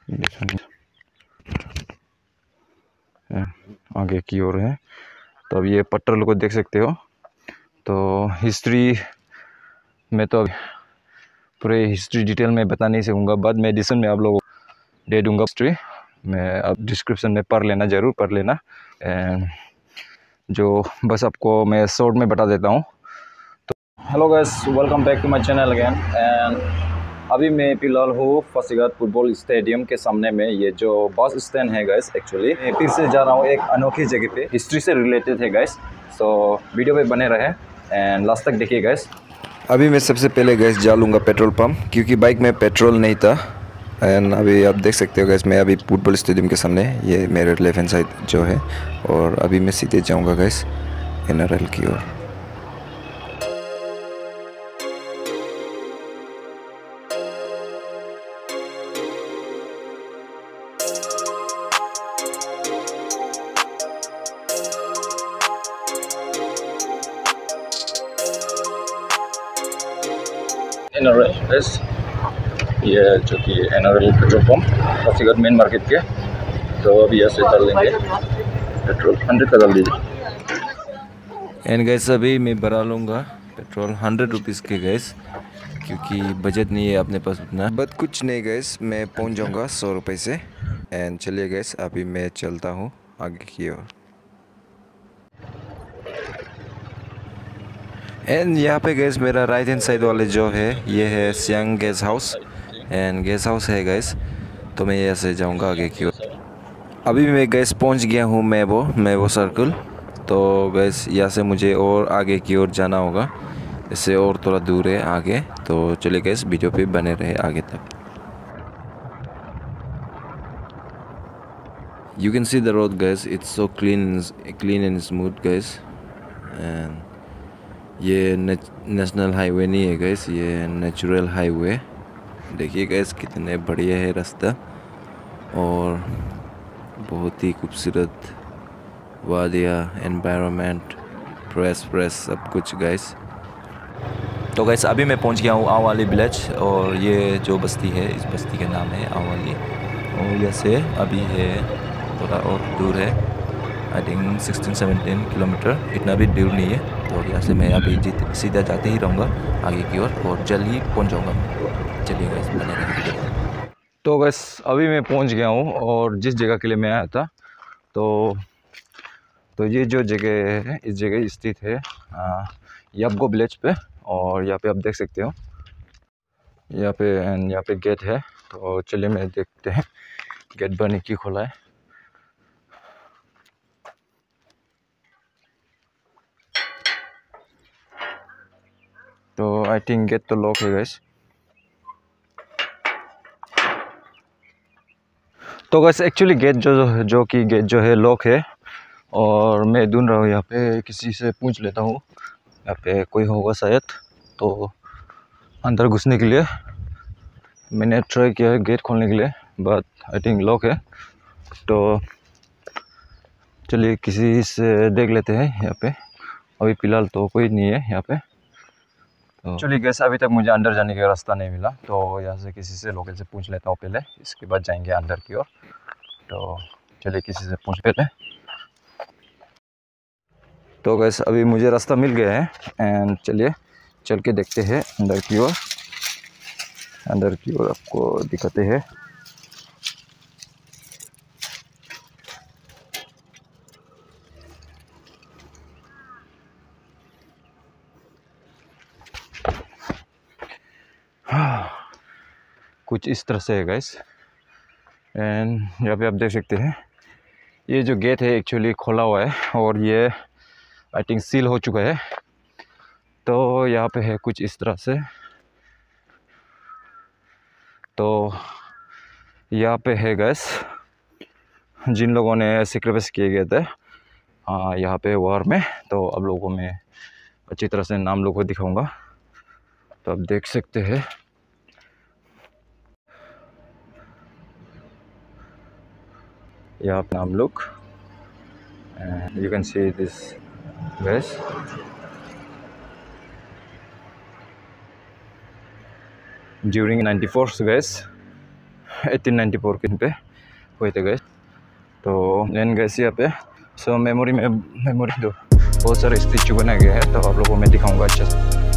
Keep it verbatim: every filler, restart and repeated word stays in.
आगे की ओर है। तो अब ये पेट्रोल को देख सकते हो। तो हिस्ट्री में तो पूरे हिस्ट्री डिटेल में बता नहीं सकूँगा, बाद में एडिशन में आप लोगों को दे दूँगा हिस्ट्री मैं। आप डिस्क्रिप्शन में पढ़ लेना, ज़रूर पढ़ लेना। एंड जो बस आपको मैं शॉर्ट में बता देता हूँ। तो hello guys, welcome back to my channel again. And अभी मैं फिलहाल हूँ पासीघाट फुटबॉल स्टेडियम के सामने में। ये जो बस स्टैंड है गाइस, एक्चुअली मैं फिर से जा रहा हूँ एक अनोखी जगह पे, हिस्ट्री से रिलेटेड है गाइस। सो वीडियो पे बने रहे एंड लास्ट तक देखिए गाइस। अभी मैं सबसे पहले गैस जा लूँगा पेट्रोल पंप, क्योंकि बाइक में पेट्रोल नहीं था। एंड अभी आप देख सकते हो गैस, मैं अभी फुटबॉल स्टेडियम के सामने, ये मेरे लेफ्ट हैंड साइड जो है। और अभी मैं सीधे जाऊँगा गैस एन आर एल की ओर। एन आर एल गाइस, ये जो कि N R L petrol pump Pasighat main market के। तो अभी यहाँ से डाल लेंगे पेट्रोल, हंड्रेड का डाल दीजिए। एंड गैस अभी मैं भरा लूँगा पेट्रोल हंड्रेड रुपीज़ के गैस, क्योंकि बजट नहीं है अपने पास उतना। बट कुछ नहीं गैस, मैं पहुँच जाऊँगा सौ रुपये से। एंड चलिए गैस, अभी मैं चलता हूँ आगे की ओर। एंड यहाँ पे गैस मेरा राइट हैंड साइड वाले जो है, ये है Siang guest house. And guest house है गैस, तो मैं यहाँ से जाऊँगा आगे की ओर। अभी मैं गैस पहुँच गया हूँ मैबो मैबो सर्कल। तो गैस यहाँ से मुझे और आगे की ओर जाना होगा, इससे और थोड़ा दूर है आगे। तो चलिए गैस, वीडियो पे बने रहे आगे तक। You can see the road guys, it's so clean clean and smooth guys। and ये नेशनल हाईवे नहीं है गैस, ये नेचुरल हाईवे। देखिए गैस कितने बढ़िया है रास्ता, और बहुत ही खूबसूरत वादिया, एनवायरनमेंट, फ्रेश फ्रेश सब कुछ गैस। तो गैस अभी मैं पहुंच गया हूँ आवाली विलेज, और ये जो बस्ती है, इस बस्ती का नाम है आवाली। और यहाँ से अभी है थोड़ा और दूर है, I think sixteen seventeen kilometre, इतना भी दूर नहीं है। तो यहाँ से मैं अभी सीधा जाते ही रहूँगा आगे की ओर, और जल्द ही पहुँच जाऊँगा। चलिए गैस बने रहिए। तो गैस अभी मैं पहुंच गया हूँ, और जिस जगह के लिए मैं आया था, तो तो ये जो जगह है, इस जगह स्थित है याबगो विलेज पे। और यहाँ पे आप देख सकते हो, यहाँ पे एंड यहाँ पे गेट है। तो चलिए मैं देखते हैं गेट बने की खोला है। तो आई थिंक गेट तो लॉक है गाइस। तो गाइस एक्चुअली गेट जो जो कि गेट जो है लॉक है, और मैं ढूंढ रहा हूँ यहाँ पे, किसी से पूछ लेता हूँ यहाँ पे कोई होगा शायद। तो अंदर घुसने के लिए मैंने ट्राई किया है गेट खोलने के लिए, बट आई थिंक लॉक है। तो चलिए किसी से देख लेते हैं यहाँ पे। अभी फ़िलहाल तो कोई नहीं है यहाँ पे। तो चलिए गैस, अभी तक मुझे अंदर जाने का रास्ता नहीं मिला, तो यहाँ से किसी से लोकल से पूछ लेता हूँ पहले, इसके बाद जाएंगे अंदर की ओर। तो चलिए किसी से पूछ पहले। तो गैस अभी मुझे रास्ता मिल गया है, एंड चलिए चल के देखते हैं अंदर की ओर। अंदर की ओर आपको दिखाते हैं। कुछ इस तरह से है गैस। एंड यहाँ पे आप देख सकते हैं, ये जो गेट है एक्चुअली खोला हुआ है, और ये आई थिंक सील हो चुका है। तो यहाँ पे है कुछ इस तरह से। तो यहाँ पे है गैस जिन लोगों ने सेक्रीफाइस किए गए थे हाँ यहाँ पे वॉर में। तो अब लोगों को मैं अच्छी तरह से नाम लोगों को दिखाऊंगा। तो आप देख सकते हैं, यहाँ पे नाम लोग, you can see this guys. During ninety four guys, eighteen ninety four के पे हुए थे गैस। तो एंड गैस यहाँ पे सो मेमोरी में मेमोरी दो बहुत सारे स्टैचू बनाया गया है, तो आप लोगों को मैं दिखाऊंगा अच्छे से।